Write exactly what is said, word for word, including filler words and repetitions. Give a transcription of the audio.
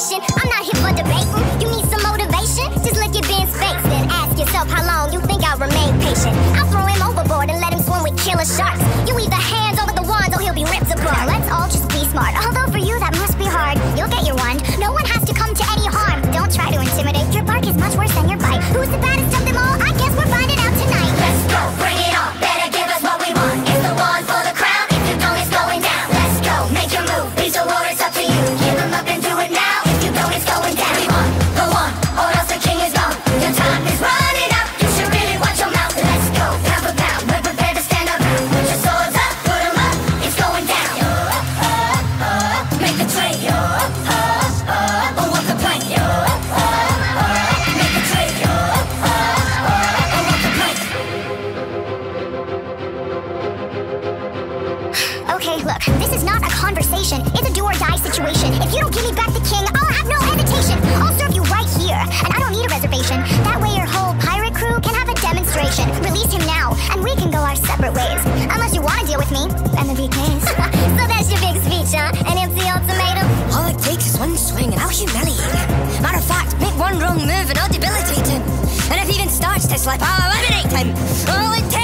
conversation. I'm not here for debating. You need some motivation? Just look at Ben's face and ask yourself how long you think I'll remain patient. I'll throw him overboard and let him swim with killer sharks. You either hands over the wands or he'll be ripped apart. Let's all just be smart. Although for you that must be hard. You'll get your wand. No one has to come to any harm. Don't try to intimidate. Your bark is much worse than your bite. Who's the baddest of them all? I guess we're finding out tonight. Let's go, bring it on. Better give us what we want. It's the one for the crown. If you don't, it's going down. Let's go, make your move. Peace or war, it's up to you. Give them up and do it now. If you don't, it's going down. We want, go on, or else the king is gone. Your time is running out. You should really watch your mouth. Let's go, pound for pound. We're prepared to stand up. Put your swords up, put them up. It's going down. Yo, uh, uh, make the trade. Yo, uh, uh, or walk the plank. Yo, uh, uh, make the trade. Yo, uh, uh, or walk the plank. Okay, look, this is not a conversation. It's a do or die situation. If you don't give me back the king, I'll have no hesitation. I'll serve you right here, and I don't need a reservation. That way your whole pirate crew can have a demonstration. Release him now, and we can go our separate ways. Unless you want to deal with me, and the V Ks. So that's your big speech, huh? An empty ultimatum? All it takes is one swing and I'll humiliate him. Matter of fact, make one wrong move and I'll debilitate him. And if he even starts to slip, I'll eliminate him. All it takes